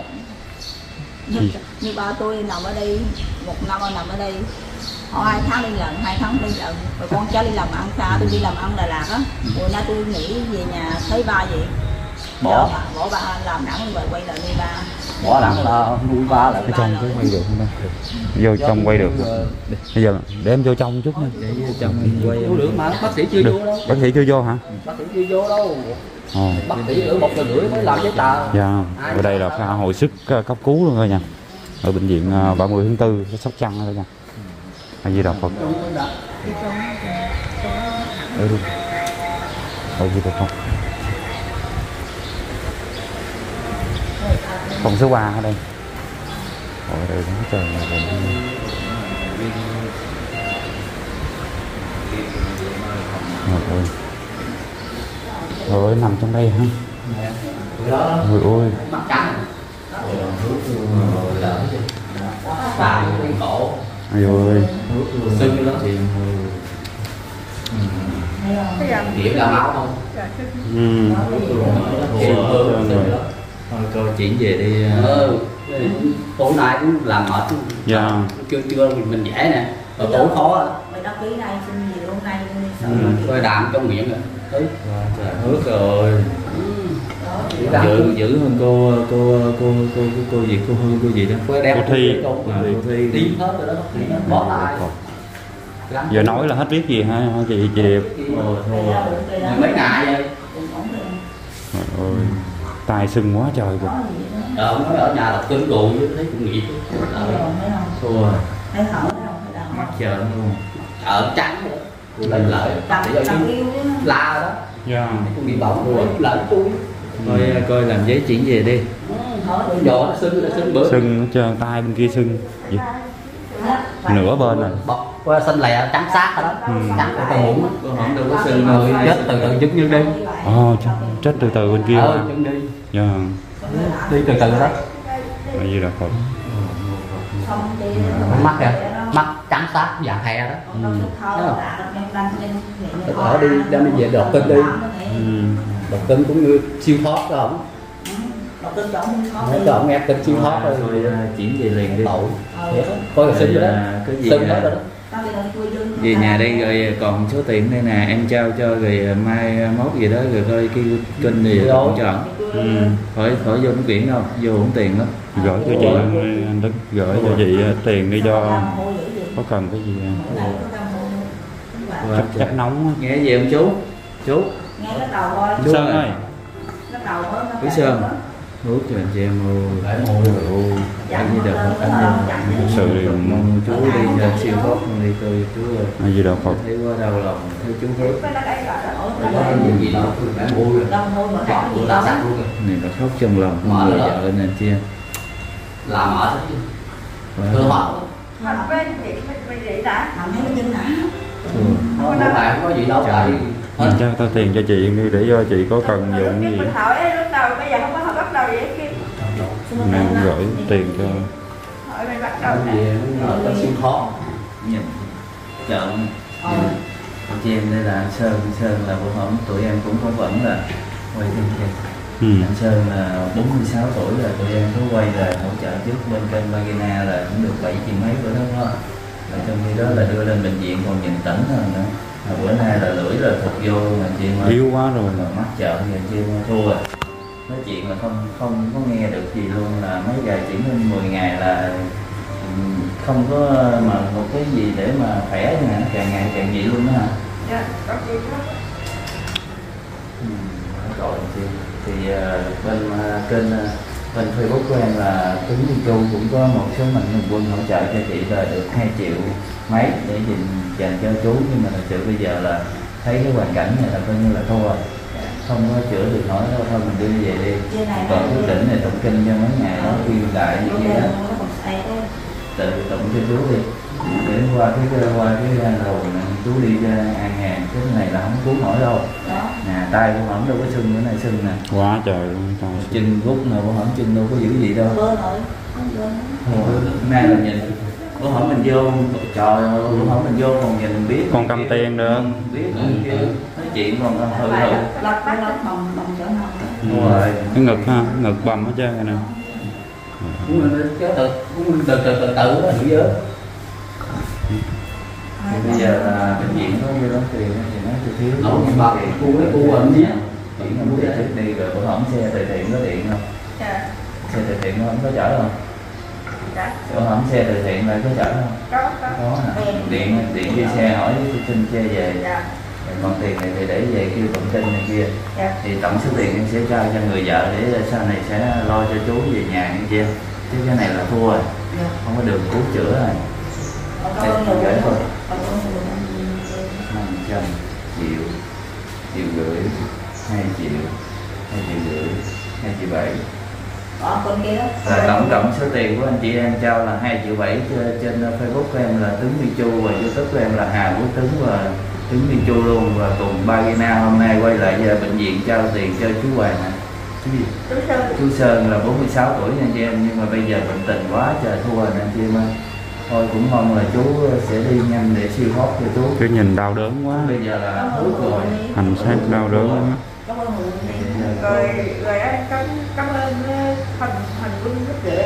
Như, như ba tôi nằm ở đây một năm nằm ở đây họ hai tháng đi lần hai tháng đi lần rồi con cháu đi làm ăn xa tôi đi làm ăn Đà Lạt á rồi nay tôi nghỉ về nhà thấy ba vậy Bỏ. ba, bỏ ba làm đẳng rồi quay lại đi ba Bỏ đẳng là nuôi ba là Ở trong cái quay được không ta? Vô trong quay được. Bây giờ để em vô trong chút nha. Để vô trong em quay. Vô được mà bác sĩ chưa Được. vô đâu. Bác sĩ chưa vô hả? Bác sĩ chưa vô đâu. Ồ. Bác sĩ ở một giờ rưỡi mới làm giấy tờ. Dạ. Ở đây là khoa hồi sức uh, cấp cứu luôn rồi nha. Ở bệnh viện uh, ba mươi tháng tư cái Sóc Trăng thôi nha. A Di Đà Phật. Ừ. A Di Đà Phật. Phòng số ba ở đây. Ở đây cũng trời này còn Rồi ơi. Rồi nằm trong đây hả? Ôi ôi. Mắt trắng. Bà cái cổ. Ôi ôi. Sưng đó. Điểm ra máu không? Ừ. Thôi cô chuyển về đi. Ừ. Tối nay cũng làm mệt. Dạ. Chưa chưa mình, mình dễ nè. Rồi tối khó á. mày đăng ký đây xin gì hôm nay đi sợ Ừ. Rồi đàm trong miệng rồi. Ừ. Trời hước rồi. Đàm Giữ trong- giữ hơn cô cô cô cô cô, cô gì cô Hương cô gì đó. Quay đeo Cô Thi. cô À, cô Thi. Đi hết rồi đó. Bỏ tay. Giờ nói là hết biết gì hả hả chị chị Điệp? Ồ, thôi. Mấy ngày vậy. Trời ơi. Tai sưng quá trời kìa. Ờ, ông nói ở nhà là cơn đồ với thấy cũng nghiệp. Thua rồi. thấy hở đâu Mắt trợn luôn. Ở trắng rồi. Tôi lấy lợi. tặng Để cho tặng chú yêu chứ la đó. Dạ. Tôi bị bỏng rồi lợi tôi. Coi coi làm giấy chuyển về đi. Giờ nó sưng nó sưng bữa. Sưng hết trơn, tai bên kia sưng. Gì? Nửa bên rồi. Bọc qua xanh lè trắng sát rồi đó. Ừ. Trắng cái tao muốn. Cô không đâu có sưng đâu. Chết từ từ dứt như đi. Ồ, chết, chết từ từ bên kia. Ờ, hả? chân đi. Dạ. Đi từ từ đó. A Di Đà Phật. Mắt kìa. Mắt trắng sát dạng hè đó. ừ. Ở đi đem đi về đột kinh đi. Ừ. Đột kinh cũng như siêu thoát đó không? Nói cho ông nghe kinh siêu thoát rồi. Thôi à, chuyển về liền đi. Tội. Coi là sưng rồi đó. À, cái gì Sưng hết à, rồi đó. về nhà đây rồi còn số tiền đây nè em trao cho rồi mai mốt gì đó rồi coi kêu kênh gì cũng chọn. Ừ. Khỏi khỏi vô nước biển đâu, vô không tiền lắm. Gửi cho chị anh Đức gửi cho chị tiền đi cho có cần cái gì Quá chắc, trời. chắc nóng á. Nghe gì không chú? Chú. nghe cái đầu thôi Chú Sơn ơi. ơi. cái đầu thôi Quý Sơn. Hút cho anh chị em ơi. Ôi, anh Di Đà Phật, anh em Thực sự thì mong chú đi cho siêu thoát đi tôi chú ơi. A Di Đà Phật. Thấy quá đau lòng, thấy chú hớt. Có gì gì đâu, đã mua rồi. đông thôi mà Chọn có tôi gì đã đâu sẵn luôn rồi. Này là khóc trong lòng, Mở người rồi. vợ nên chia. Làm ở thế. Thưa họ. Thành bên chị mày vậy đã làm thấy cái chân hả Không phải không có gì đâu tại Mình cho tao tiền cho chị đi để cho chị có cần dụng gì. mình hỏi lúc đầu đâu, bây giờ không có họ bắt đầu vậy kia. Em gửi tiền cho Hỏi mày bắt đầu nè. nó siêu khó nhìn chọn chị em đây là anh Sơn. Sơn là bữa hổm tụi em cũng có vẫn là quay thêm kìa. ừ. Anh Sơn là bốn mươi sáu tuổi rồi, tụi em có quay là hỗ trợ trước bên kênh Bagina là cũng được bảy triệu mấy bữa đó đó. Rồi trong khi đó là đưa lên bệnh viện còn nhìn tỉnh hơn nữa. Mà bữa nay là lưỡi là thụt vô mà chị mà Yếu quá rồi. mà mắc chợ thì chị mà thua rồi. Nói chuyện là không không có nghe được gì luôn, là mấy ngày chỉ hơn mười ngày là không có mà một cái gì để mà khỏe nữa, càng ngày càng vậy luôn đó hả? Dạ, có gì đó. Ừ, rồi chị thì uh, bên uh, kênh uh, bên Facebook của em là Tuấn Duy Chu cũng có một số mạnh thường quân hỗ trợ cho chị là được hai triệu mấy để dành dành cho chú, nhưng mà thật sự bây giờ là thấy cái hoàn cảnh này là coi như là thua rồi, không có chữa được nổi đâu, thôi mình đưa về đi. Còn quyết định này tụng kinh cho mấy ngày đó khuyên đại như vậy đó, tự tụng cho chú đi để qua cái qua cái gan đầu chú đi cho an hàng, cái này là không cứu nổi đâu. Nè tay của hổng đâu có sưng, bữa nay sưng nè Quá trời luôn. Trời. chân rút nè, của hổng chân đâu có giữ gì đâu. Nay là nhìn của hổng mình vô, trời ơi của hổng mình vô còn nhìn biết Con cầm tiền được. biết kia nói chuyện còn hừ hừ. lật lật bầm bầm chỗ nào Đúng rồi. Cái ngực ha, ngực bầm hết trơn rồi nè. Cái từ cũng từ từ từ từ nó hiểu giới. Thì bây giờ là bệnh viện có nhiêu đó tiền thì nó chưa thiếu. nó bà cô cái cô anh nhé Chỉ là muốn trước đi rồi bữa hổm xe từ thiện có điện không? Dạ. Xe từ thiện nó không có chở không? Dạ. Bữa hổm xe từ thiện là có chở không? Có, có. Có hả? Điện điện đi xe hỏi xin xe về. Dạ. Còn tiền này thì để về kêu tụng kinh này kia. Dạ. Thì tổng số tiền em sẽ trao cho người vợ để sau này sẽ lo cho chú về nhà như kia. Chứ cái này là thua rồi, không có đường cứu chữa rồi. Đây, gửi thôi. năm trăm triệu, triệu rưỡi, hai triệu, hai triệu rưỡi, hai triệu bảy. còn con kia đó Rồi tổng cộng số tiền của anh chị em trao là hai triệu bảy. Trên Facebook của em là Tuấn Duy Chu và YouTube của em là Hà Quốc Tuấn và Tuấn Duy Chu luôn. Và cùng Bagina hôm nay quay lại về bệnh viện trao tiền cho chú Hoàng hả? Chú gì? Chú Sơn. Chú Sơn là bốn mươi sáu tuổi nha chị em, nhưng mà bây giờ bệnh tình quá trời thua rồi anh chị em ơi. Thôi cũng mong là chú sẽ đi nhanh để siêu thoát cho chú. Cứ nhìn đau đớn quá. Bây giờ là thuốc rồi. Hành xác đau đớn quá. Rồi rồi anh cảm cảm ơn thành thành quân giúp đỡ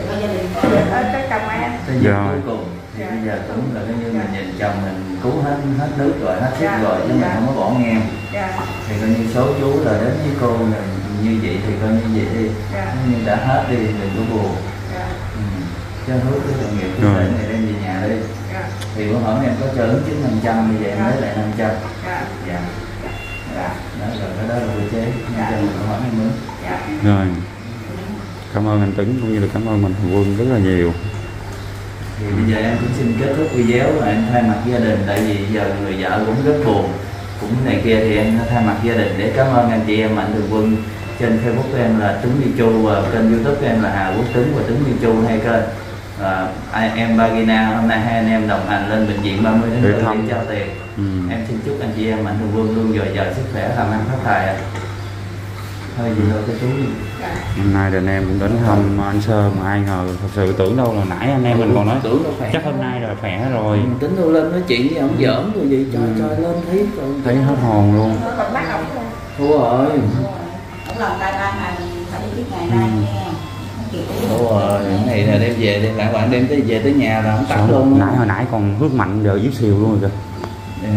cho chồng em. Tới giờ cuối cùng thì bây giờ cũng là cái như mình nhìn chồng mình cứu hết hết nước rồi, hết sức rồi chứ mình không có bỏ ngang. Thì coi như số chú là đến với cô là như vậy thì coi như vậy đi. Nhưng đã hết đi đừng có buồn. Ừ. Cho hứa cái tội nghiệp của này đem về nhà đi. Thì bữa hỏi em có cho ứng chứng năm trăm như vậy em lấy lại năm trăm. Dạ. Đó rồi cái đó là cơ chế năm trăm bữa hỏi em mướn. Rồi. Cảm ơn anh Tuấn cũng như là cảm ơn Mạnh Thường Quân rất là nhiều. Thì bây giờ em cũng xin kết thúc video và em thay mặt gia đình, tại vì giờ người vợ cũng rất buồn cũng này kia, thì em thay mặt gia đình để cảm ơn anh chị em Mạnh Thường Quân. Trên Facebook của em là Tuấn Duy Chu và kênh YouTube của em là Hà Quốc Tuấn và Tuấn Duy Chu hai kênh. À, em Bagina hôm nay hai anh em đồng hành lên bệnh viện ba mươi tháng tư để trao tiền. Ừ. Em xin chúc anh chị em Mạnh Thường Quân luôn dồi dào sức khỏe, làm ăn phát tài. Thôi gì thôi cho chú đi. Hôm nay thì anh em cũng đến thăm anh Sơn mà ai ngờ thật sự tưởng đâu là nãy anh em mình còn nói chắc hôm nay là khỏe rồi. Mình tính đâu lên nói chuyện với ông giỡn rồi gì trời trời lên thấy rồi thấy hết hồn luôn. thua rồi. Ông làm tay ba ngày phải đi trước ngày nay nha. Đúng rồi, cái này là đem về đi, lại bạn đem tới về tới nhà là không tắt luôn. Nãy hồi nãy còn hước mạnh giờ yếu xìu luôn rồi kìa.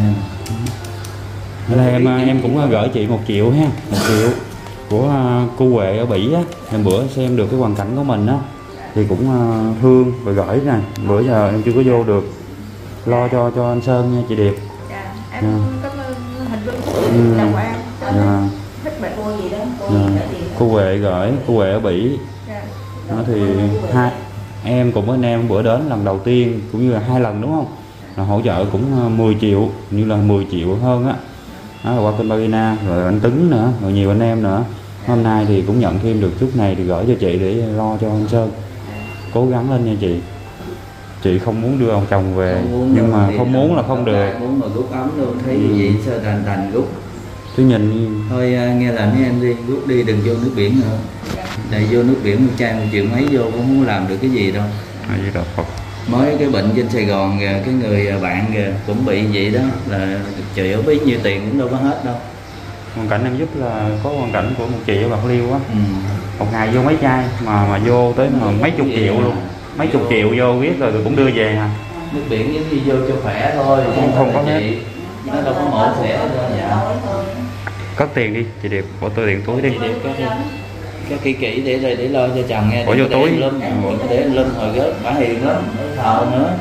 Ở đây em em cũng gửi chị một triệu ha, một triệu của cô Huệ ở Bỉ á. Em bữa xem được cái hoàn cảnh của mình á thì cũng thương và gửi nè. Bữa giờ em chưa có vô được, lo cho cho anh Sơn nha chị Điệp. Dạ, em yeah. Cảm ơn Thành Vinh chào em. Dạ. Thích mẹ cô gì đó, cô dạ. gì đó. Cô Huệ gửi, cô Huệ ở Bỉ. Dạ. Đó thì hai em cùng với anh em bữa đến lần đầu tiên cũng như là hai lần đúng không? Là hỗ trợ cũng mười triệu, như là mười triệu hơn á. Đó là qua kênh Bagina, rồi anh Tuấn nữa, rồi nhiều anh em nữa. Hôm nay thì cũng nhận thêm được chút này thì gửi cho chị để lo cho anh Sơn. Cố gắng lên nha chị. Chị không muốn đưa ông chồng về, nhưng mà không muốn là không được. Muốn mà rút ấm luôn, thấy ừ. gì sao thành thành rút. tôi nhìn thôi uh, nghe lệnh với em đi, rút đi đừng vô nước biển nữa. Để vô nước biển một chai một triệu mấy vô cũng không làm được cái gì đâu. à, gì đâu Phật. Mới cái bệnh trên Sài Gòn kìa, cái người bạn kìa cũng bị vậy đó, là triệu bấy nhiêu tiền cũng đâu có hết đâu. Hoàn cảnh em giúp là có hoàn cảnh của một chị ở Bạc Liêu á, Ừ. một ngày vô mấy chai mà mà vô tới mà mấy chục triệu luôn, mấy chục triệu vô biết rồi cũng đưa về à. Nước biển giống như vô cho khỏe thôi, Không- không có hết. chị nó đâu có mổ xẻ đâu. Dạ. Cất tiền đi chị Điệp, bỏ tôi tiền túi đi. Chị Điệp cất đi. Cái kỹ kỹ để để, để lo cho chồng nghe. Bỏ Đừng vô có để túi. Lum, đừng có để Lum hồi gớt, bà hiền lắm, thợ nữa.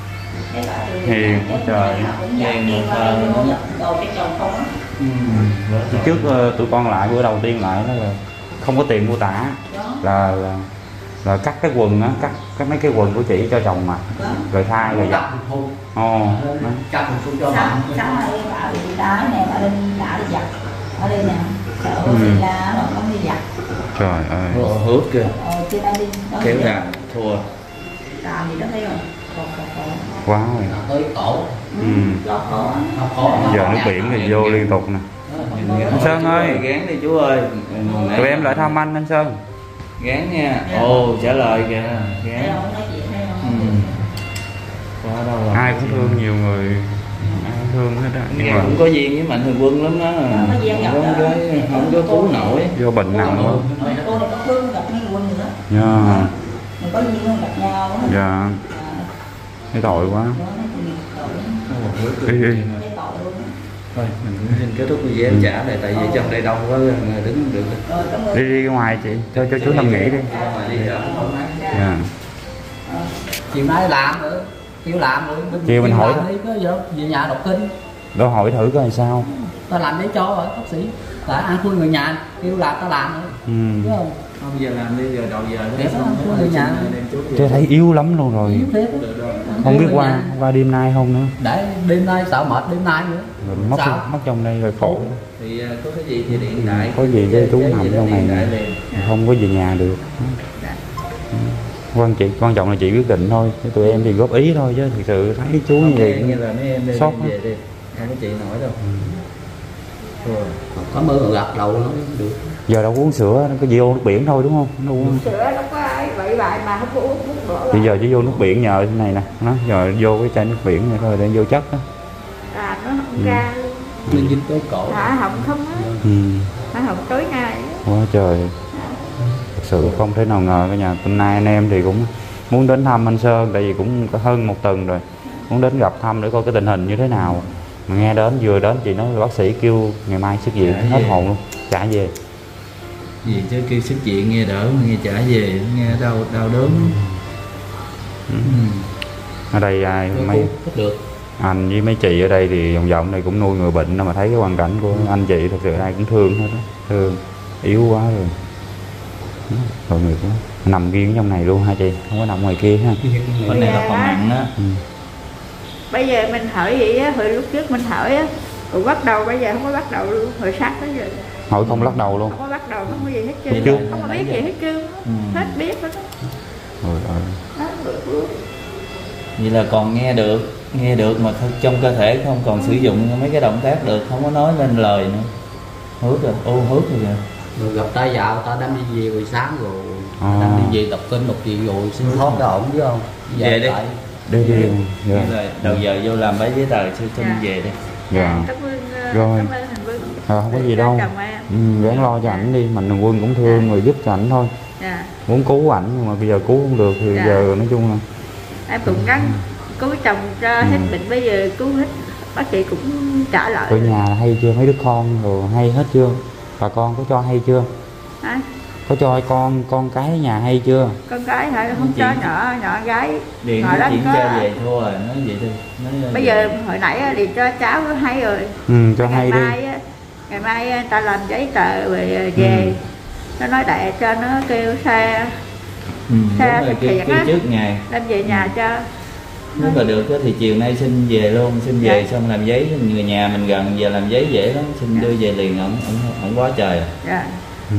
Hiền trời. Hiền một thợ nữa. đồ cái chồng không á. Ừ. Trước uh, tụi con lại bữa đầu tiên lại đó là không có tiền mua tả, là là, là cắt cái quần á, cắt cắt mấy cái quần của chị cho chồng mặc, rồi thay rồi giặt. Ồ, đó. Cắt một số cho Sáng bạn. sáng nay bà bị đá nè, bà lên đá đi giặt ở đây nè, sợ Ừ. thì là nó không đi giặt. Trời ơi. Ồ, hút kìa, Ờ, trên đây đi đó kéo đi. ra thua. Làm gì đó thấy không? Còn còn còn Quá rồi. Hơi cổ. Ừ. lo khó. Nó khó. Giờ nước biển thì vô liên tục nè. Anh Sơn ơi. Gán đi chú ơi. Tụi em lại thăm anh anh Sơn. Gán nha. Ồ, trả lời kìa. Thấy Gán. không? Nói chuyện thấy Ừ. không? Quá đâu rồi. Ai cũng thương, nhiều người ai cũng thương hết á, nhưng Nghe mà cũng có duyên với Mạnh Thường Quân lắm đó. Có duyên gặp Không đó. có, không có cứu nổi. do bệnh nặng quá. Cô này có thương gặp mấy quân nữa. Dạ, Mình có duyên không gặp nhau á. dạ, À, thấy tội quá. đó nói chuyện tội. Đi đi. Thấy tội luôn. Thôi, mình cũng xin kết thúc video em trả lại, tại vì trong đây đông quá, người đứng không được. Rồi cảm ơn. Đi đi ra ngoài chị, cho cho chú nằm nghỉ đi. Ra ngoài đi rồi. Dạ. Chiều nay làm nữa. Chiều làm rồi. Bên- Chiều mình chiều hỏi làm đi, có gì đâu. Về nhà đọc kinh. Đâu hỏi thử coi sao. Ta làm để cho rồi bác sĩ. Tại ăn khuya người nhà. Kêu làm ta làm nữa. Ừ. Biết không? Không giờ làm đi, giờ đầu giờ Để nó nó xong không rồi có nhà. đem chú về. Tôi thấy yếu lắm luôn rồi. Yếu thế. Không biết qua qua đêm nay không nữa. Để đêm nay sợ mệt đêm nay nữa. Rồi mất Sao? mất trong đây rồi khổ. Thì à, có cái gì thì điện đại. Có gì với chú Cái nằm gì trong này điện đại nè. liền. Không có về nhà được. Quan chị quan trọng là chị quyết định thôi, chứ tụi em thì góp ý thôi, chứ thực sự thấy chú như Ok, vậy như là mấy em đi sốc về đi, không có chị nổi đâu. Thôi. Có mơ rồi gật đầu nó được. giờ đâu có uống sữa, nó có vô nước biển thôi đúng không? Nó uống. Sữa đâu có ai bậy bại mà không có uống thuốc nữa. Bây giờ chỉ vô nước biển nhờ thế này nè, nó giờ vô cái chai nước biển này thôi để vô chất đó. À, nó không ra luôn. Nên dính tới cổ. Hả họng không á, Ừ. hả họng tối ngày á. Quá trời. Thực sự không thể nào ngờ cả nhà. Hôm nay anh em thì cũng muốn đến thăm anh Sơn, tại vì cũng hơn một tuần rồi, muốn đến gặp thăm để coi cái tình hình như thế nào. Mà nghe đến vừa đến chị nói bác sĩ kêu ngày mai xuất viện, hết hồn luôn, trả về. Gì chứ kêu xuất viện nghe đỡ mà nghe trả về nghe đau đau đớn. Ừ. Ừ. Ở đây ai mấy Được. anh với mấy chị ở đây thì vòng vòng này cũng nuôi người bệnh, mà thấy cái hoàn cảnh của anh chị thật sự ai cũng thương hết đó, thương yếu quá rồi. Đó, tội nghiệp quá, nằm riêng trong này luôn hả chị, không có nằm ngoài kia ha? Bên này là còn nặng đó. Ừ. Bây giờ mình hỏi vậy á, hồi lúc trước mình hỏi á, rồi bắt đầu bây giờ không có bắt đầu luôn, hồi sát tới giờ Hỏi không lắc đầu luôn. không có bắt đầu, không có gì hết Vậy trơn, là- không có biết gì hết trơn, Ừ. hết biết hết á. Rồi, rồi. Đó, được luôn. Vậy là còn nghe được, nghe được mà th- trong cơ thể không còn sử dụng mấy cái động tác được, không có nói lên lời nữa. Hút rồi, ô hút rồi kìa. Rồi gặp tay dạo ta đem đi về buổi sáng rồi. À. Đem đi về đọc kinh đọc gì rồi xin thoát ra ổn chứ không? Về đi. lại. Đi đi. Dạ. Vậy là đầu giờ vô làm mấy giấy tờ cho cho Dạ. về đi. Dạ. Cảm ơn, ờ, Rồi. cảm ơn Thành Vương. À, không có gì đâu. Chồng em. Ừ, gắng lo cho ảnh đi, Mạnh Thường Quân cũng thương rồi giúp cho ảnh thôi. Dạ. Muốn cứu ảnh nhưng mà bây giờ cứu không được thì Dạ. giờ nói chung là Em cũng gắng cứu chồng cho Ừ. hết bệnh, bây giờ cứu hết, bác sĩ cũng trả lời. ở nhà hay chưa, mấy đứa con rồi hay hết chưa, bà con có cho hay chưa, Hả? có cho con con cái ở nhà hay chưa? Con gái hả? Không Chị- cho nhỏ nhỏ gái. Điện Hồi nó đó chuyển có- cha về thua rồi, nói vậy thôi. Nói Bây giờ hồi nãy á, thì cho cháu nó hay rồi. Ừ, cho ngày hay đi. mai á, ngày mai á, ta làm giấy tờ về về. Ừ. Nó nói đại cho nó kêu xe ừ, Xa đúng rồi, thực kêu, hiện kêu á. trước ngày. đem về nhà cho. Nếu mà được á thì chiều nay xin về luôn, xin về Dạ. xong làm giấy, người nhà mình gần giờ làm giấy dễ lắm, xin đưa về liền, ổng ổng ổng quá trời. Dạ. Ừ.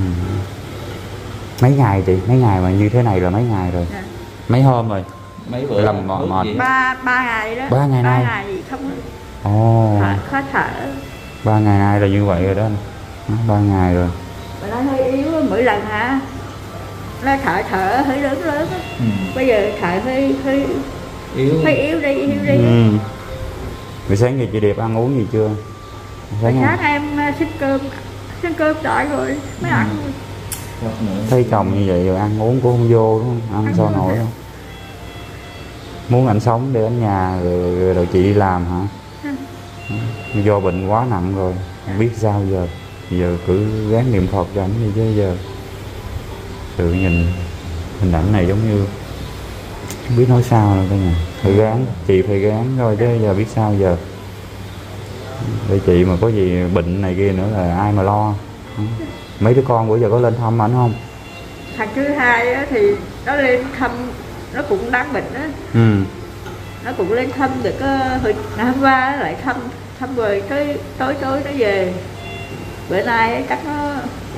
Mấy ngày chị, mấy ngày mà như thế này là mấy ngày rồi, Dạ. mấy hôm rồi. Mấy bữa Làm mệt- thuốc mệt. gì? ba ba ngày đó. Ba ngày nay? Ba ngày gì không Ồ. thở, khó thở. ba ngày nay là như vậy rồi đó anh. Ba ngày rồi. Bà nói hơi yếu mỗi lần hả? Nó thở thở hơi lớn lớn á. Ừ. Bây giờ thở hơi hơi Yếu. hơi yếu đi, yếu đi. Ừ. Buổi sáng giờ chị Điệp ăn uống gì chưa? Sáng, Sáng em xin cơm, xin cơm đợi rồi mới ăn. Chút nữa. thấy chồng như vậy rồi ăn uống cũng không vô đúng không? Ăn sao nổi không? Muốn ảnh sống để ở nhà rồi, rồi, rồi chị đi làm hả? Ừ. Do bệnh quá nặng rồi, không biết sao giờ. Giờ cứ gắng niệm Phật cho ảnh đi chứ giờ. Tự nhìn hình ảnh này giống như không biết nói sao rồi cả nhà. Phải gắng, chị phải gắng thôi chứ giờ biết sao giờ. Để chị mà có gì bệnh này kia nữa là ai mà lo. Mấy đứa con bữa giờ có lên thăm ảnh không? Thằng thứ hai á, thì nó lên thăm, nó cũng đáng bệnh á. Ừ. Nó cũng lên thăm được uh, hồi ngày hôm qua nó lại thăm thăm rồi tới tối tối nó về. Bữa nay chắc nó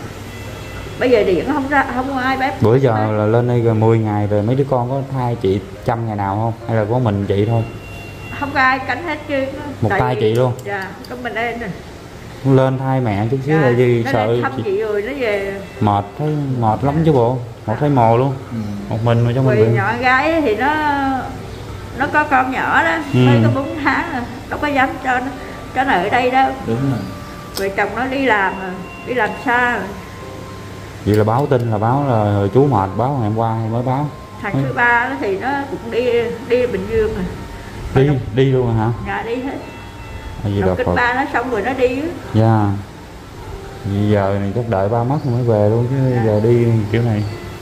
bây giờ điện không ra, không có ai bếp. Bữa giờ là lên đây gần mười ngày rồi, mấy đứa con có thai chị chăm ngày nào không? Hay là có mình chị thôi? Không có ai cánh hết chứ. Một tay chị luôn? Dạ, có mình đây nè. Lên thai mẹ chút xíu là gì nó sợ thăm chị... chị rồi nó về. Mệt, thấy mệt lắm chứ bộ. Một thấy mồ luôn. Ừ. Một mình mà trong Rồi bệnh viện. nhỏ gái thì nó nó có con nhỏ đó, Ừ. mới có bốn tháng rồi, đâu có dám cho nó cho nó ở đây đâu. Đúng rồi. Rồi chồng nó đi làm rồi, đi làm xa rồi. Vậy là báo tin là báo là chú mệt, báo ngày hôm qua mới báo. Thằng thứ ba đó thì nó cũng đi đi Bình Dương rồi. Đi, đi luôn hả? Dạ đi hết. À, gì Học là cấp Phật. ba nó xong rồi nó đi á. Dạ. Bây giờ này chắc đợi ba mất rồi mới về luôn chứ Dạ. giờ đi kiểu này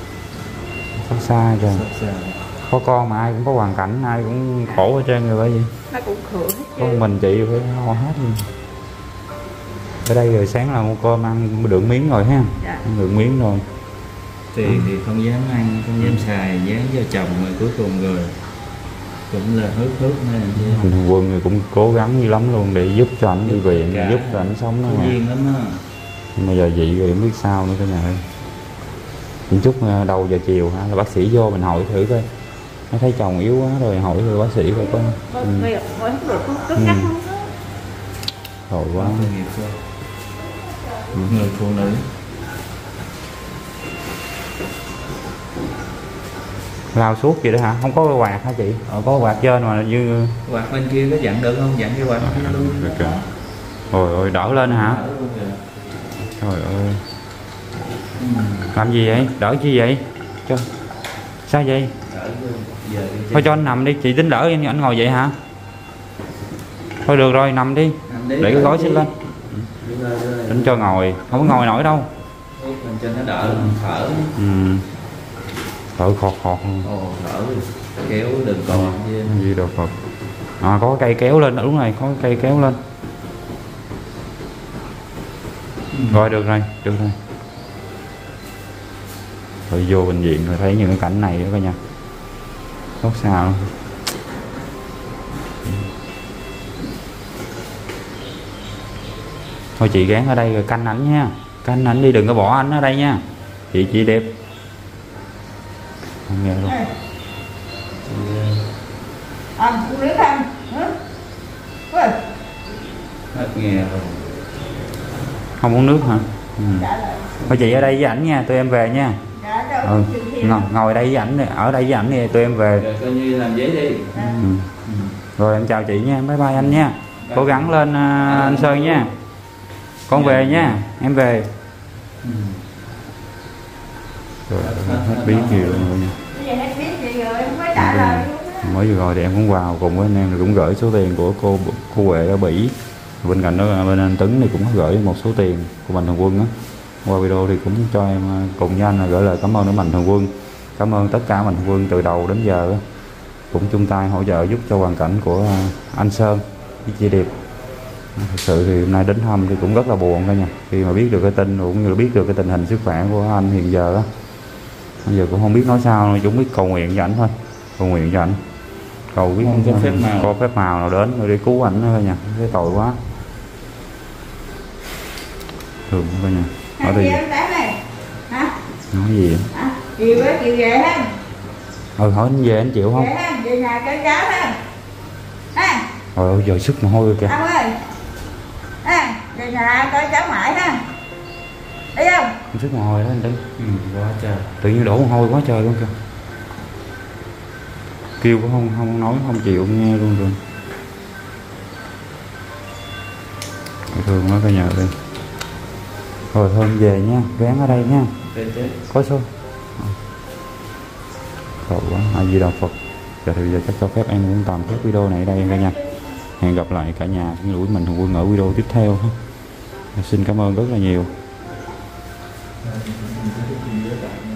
xa xa trời. Sao? Có con mà ai cũng có hoàn cảnh, ai cũng khổ hết trơn rồi bởi vì Nó cũng khổ hết có trơn. mình chị phải lo hết luôn. Ở đây rồi sáng là mua cơm ăn được miếng rồi ha. Dạ. Ăn được miếng rồi. Tiền thì không dám ăn, không dám xài, dán cho chồng rồi cuối cùng rồi cũng là hớt hớt nên chứ. Thằng Quân thì cũng cố gắng như lắm luôn để giúp cho ảnh đi viện, Cả giúp cho ảnh sống đó có mà. duyên lắm á. Nhưng mà giờ vậy rồi không biết sao nữa cả nhà ơi. Một chút đầu giờ chiều ha là bác sĩ vô mình hỏi thử coi. Nó thấy chồng yếu quá rồi hỏi thử bác sĩ coi có. Ngồi Ừ. ngồi ngồi không được, không cứng Ừ. ngắc không đó. Rồi quá. Quá tội nghiệp thôi. Người phụ nữ. Lao suốt vậy đó hả? Không có quạt hả chị? Ờ, có quạt trên mà như... Quạt bên kia có dặn được không? Dặn cái quạt kia luôn. Được. Ôi ôi đỡ lên hả? Đỡ luôn kìa. Trời ơi. Ừ. Làm gì vậy? Đỡ chi vậy? Cho. Sao vậy? Đỡ luôn. Giờ đi Thôi cho anh nằm đi, chị tính đỡ anh, anh ngồi vậy hả? Thôi được rồi, nằm đi. Nằm đi, Để cái đỡ gối đi. xích lên. Đưa lên, đưa lên. Tính cho ngồi, không có ngồi nổi đâu. Hút lên cho nó đỡ, thở. Ừ. Thở khọt khọt. Ồ, thở kéo đừng còn chứ. Gì đâu Phật. À có cây kéo lên, đúng rồi, có cây kéo lên. Rồi được rồi, được rồi. Rồi vô bệnh viện rồi thấy những cái cảnh này đó coi nha. Không sao. Thôi chị gán ở đây rồi canh ảnh nha. Canh ảnh đi, đừng có bỏ ảnh ở đây nha. Chị chị đẹp. Không nghe luôn. À, uống nước không? Hả? Ôi, Hết nghe rồi. Không uống nước hả? Ừ. trả lời. Thôi chị ở đây với ảnh nha, tụi em về nha. Dạ, đâu, Ừ. chừng khi Ngồi, nào? ngồi đây với ảnh, ở đây với ảnh thì tụi em về. Rồi coi như làm giấy đi. Ừ. Rồi em chào chị nha, bye bye anh nha. Cố gắng lên uh, anh Sơn nha. Con về nha, em về. Ừ. Rồi, hết biết gì rồi. Bây giờ hết biết gì rồi, không có trả lời luôn á. Mới vừa rồi thì em cũng vào cùng với anh em, cũng gửi số tiền của cô cô Huệ ở Bỉ. Bên cạnh đó bên anh Tuấn thì cũng có gửi một số tiền của Mạnh Thường Quân á. Qua video thì cũng cho em cùng với anh là gửi lời cảm ơn đến Mạnh Thường Quân. Cảm ơn tất cả Mạnh Thường Quân từ đầu đến giờ á, cũng chung tay hỗ trợ giúp cho hoàn cảnh của anh Sơn với chị Điệp. Thật sự thì hôm nay đến thăm thì cũng rất là buồn thôi nha, khi mà biết được cái tin cũng như là biết được cái tình hình sức khỏe của anh hiện giờ á. Bây giờ cũng không biết nói sao, chúng biết cầu nguyện cho ảnh thôi, cầu nguyện cho ảnh, cầu biết Không có phép màu. có phép màu nào đến rồi để cứu ảnh thôi nha, cái tội quá. Thường thôi nha. Ở Hả, chị đây em bé này? Hả? nói gì vậy? Hả? Chiều á, chiều về ha? Ừ hỏi anh về anh chịu không? Về ha? Về nhà cơm cháo ha? Ha? Trời ơi giờ sức mồ hôi kìa. Ông ơi! Ha? Về nhà coi cháu mãi ha. Đi không? Sức mồ hôi đó anh Tứ. Ừ, quá trời. Tự nhiên đổ mồ hôi quá trời luôn kìa. Kêu cũng không không nói không chịu nghe luôn rồi. Thường nó cả nhà đi. Rồi thôi em về nha, gán ở đây nha. Có số. Khổ quá, A Di Đà Phật. Giờ thì giờ chắc cho phép em cũng tạm kết video này ở đây cả nhà. Hẹn gặp lại cả nhà những lũi mình Hùng Quân ở video tiếp theo. Xin cảm ơn rất là nhiều.